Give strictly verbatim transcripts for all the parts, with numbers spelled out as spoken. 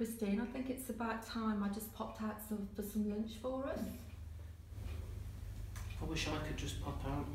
Christine, I think it's about time I just popped out some, for some lunch for us. I wish I could just pop out.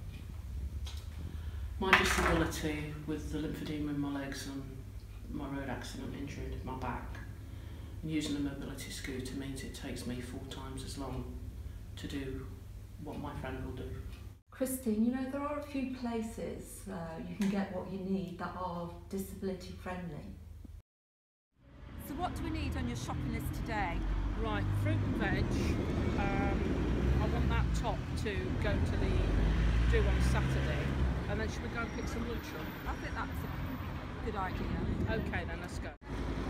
My disability with the lymphedema in my legs and my road accident injury in my back, and using a mobility scooter means it takes me four times as long to do what my friend will do. Christine, you know, there are a few places uh, you can get what you need that are disability friendly. So what do we need on your shopping list today? Right, fruit and veg. Um, I want that top to go to the do on Saturday, and then should we go and pick some lunch up? I think that's a good idea. Okay then, let's go.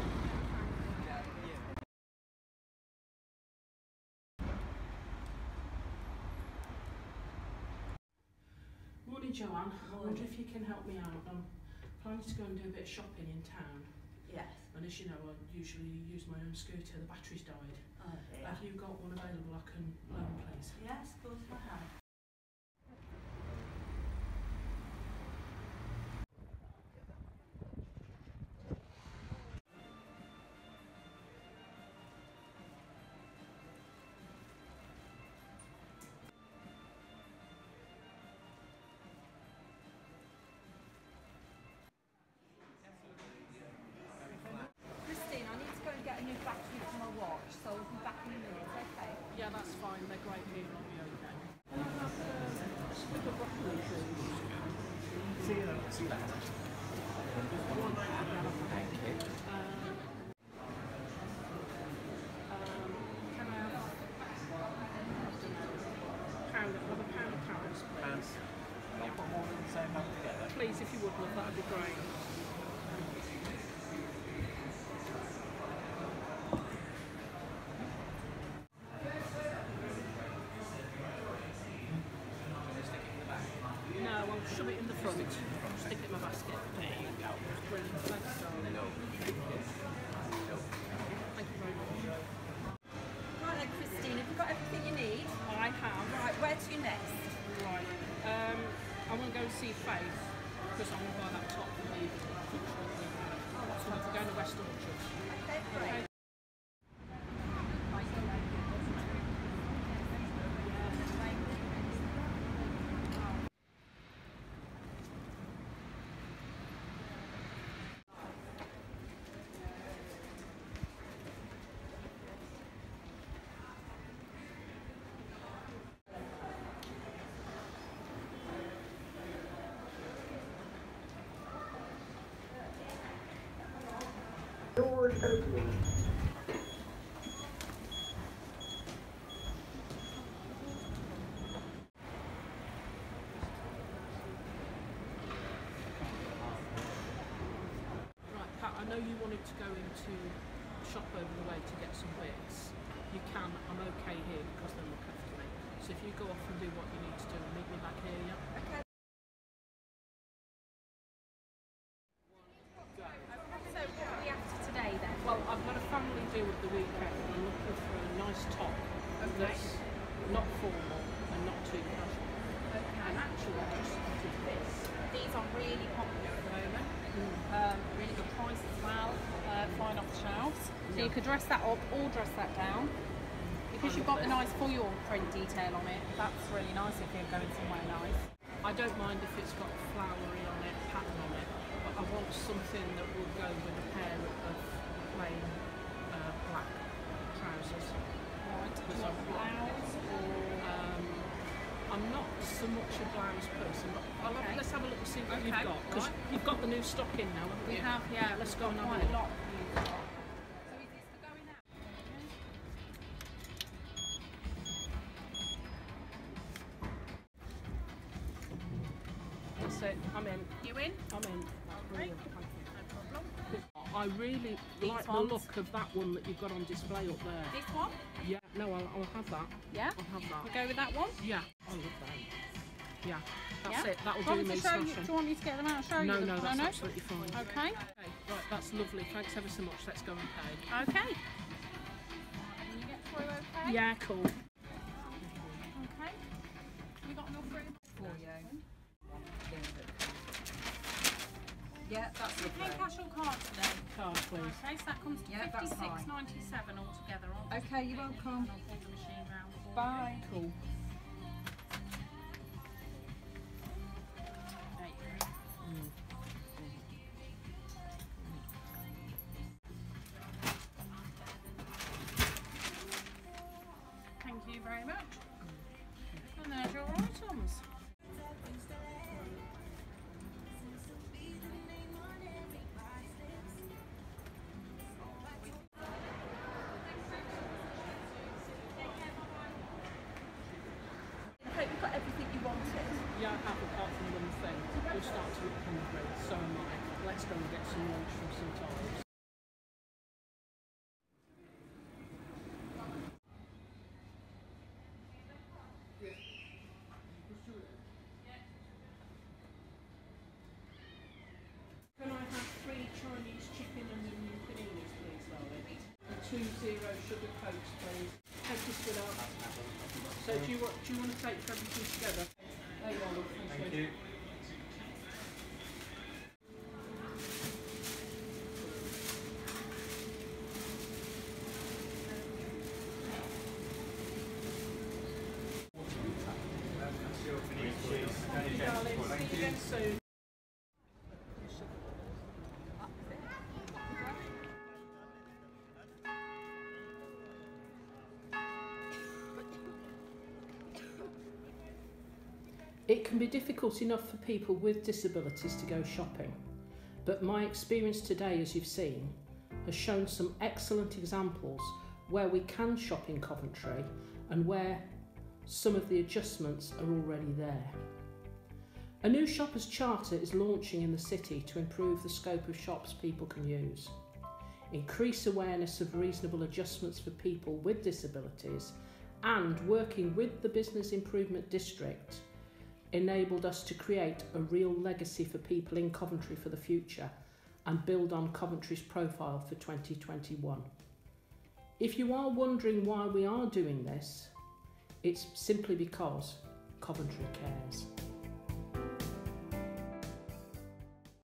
Morning, Joanne. I wonder if you can help me out. I'm planning to go and do a bit of shopping in town. Yes. And as you know, I usually use my own scooter. The battery's died. Oh, dear. Have you got one available I can loan, please? Yes, of course I have. So we'll be back in a minute, okay? Yeah, that's fine. They're great here. I'll be okay. Can I have a split of broccoli, please? See you later. See you later. One, Thank you. Um, um, can I have, I don't know, pound, have a pound of carrots, please? Pounds. Can you put them all in the same bag together? Please, if you would, love, that'd be great. Shove it in the front, stick it in my basket. There you go. Brilliant. Thanks, darling. No. Thank you very much. Right then, Christine, have you got everything you need? I have. Right, where to next? Right. Um, I want to go and see Faith, because I want to buy that top for the functional program. So we're going to West Orchard. Okay, great. Okay. Doors opening. Right, Pat, I know you wanted to go into shop over the way to get some bits. You can, I'm okay here because they look after me. So if you go off and do what you need to do and meet me back here, yeah? Okay. So what are we after today then? Well, I've got a family do at the weekend and I'm looking for a nice top that's not formal and not too casual. Okay. And actually, I just spotted this. These are really popular at the moment. Mm. Um, really good price as well, uh, flying off the shelves. So you could dress that up or dress that down. Because you've got the nice foil print detail on it, that's really nice if you're going somewhere nice. I don't mind if it's got flowery on it, pattern on it, but I want something that will go with a pair of plain uh, black trousers. Right, do you Because want I've a got- blouse or... Um, I'm not so much a blouse person, but I'll have, Okay. let's have a look and see what Okay, you've got. Because right. you've got the new stock in now, haven't We you? have, yeah. Let's we've go got and have a quite a look. lot for you. So is this for going out? That's it. I'm in. You in? I'm in. That's brilliant. Thank you. No problem. I really These like ones? the look of that one that you've got on display up there. This one? Yeah, no, I'll, I'll have that. Yeah? I'll have that. We'll go with that one? Yeah, I love that. Yeah, that's Yeah? it. That'll Do you want do me me to show you, smashing. do you want me to get them out and show No, you them? no, that's no? absolutely fine. Okay. Okay, right, that's lovely. Thanks ever so much. Let's go and pay. Okay. Can you get through okay? Yeah, cool. Okay. We got enough room for you. Yeah, that's Do you pay lovely. cash or card today? Card, please. Okay, so that comes to Yeah, that's fifty-six fine. ninety-seven altogether. I'll just Okay, you're put it welcome. and I'll pull the machine round for you. Bye. Cool. There you go. Thank you very much. And there's your items. I hope you've got everything you wanted. Yeah, I have, apart from one thing. You're starting to look hungry, so am I. Let's go and get some lunch from St Ives. Can I have three Chinese chicken and onion paninis, please, darling? And two zero sugar cokes, please. Take this with us. So do you want do you want to take for everything together? There you are, love. Thank you. Thank you, darling. See you again soon. It can be difficult enough for people with disabilities to go shopping, but my experience today, as you've seen, has shown some excellent examples where we can shop in Coventry and where some of the adjustments are already there. A new shoppers charter is launching in the city to improve the scope of shops people can use, increase awareness of reasonable adjustments for people with disabilities, and working with the Business Improvement District enabled us to create a real legacy for people in Coventry for the future and build on Coventry's profile for twenty twenty-one. If you are wondering why we are doing this, it's simply because Coventry cares.